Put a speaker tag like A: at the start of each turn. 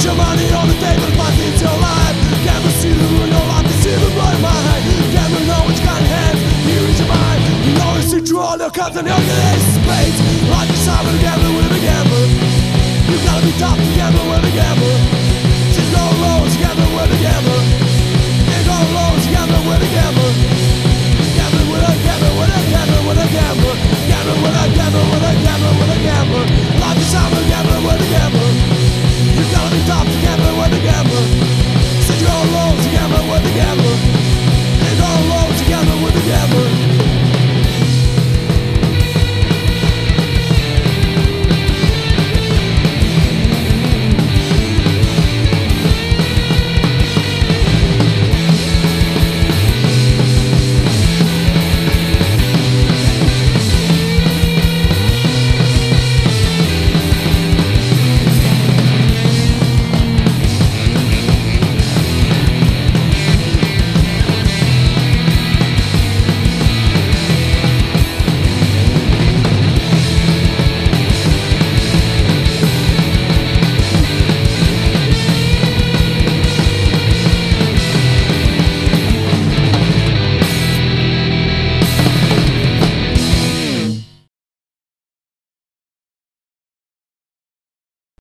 A: Put your money on the table and fight into your life. Gamble, see the ruin of life, see the blood in my hand. Gamble, know what you got in hand, here is your mind. You know you see through all your cups and your ace of spades. Like a sovereign gambler with a gambler. You gotta be tough to gamble with a gambler. She's going low, she gambler with a gambler. She's going low, she gambler with a gambler. Gambler with a gambler, with a gambler, with a gambler. Gambler with a gambler, with a gambler, with a gambler.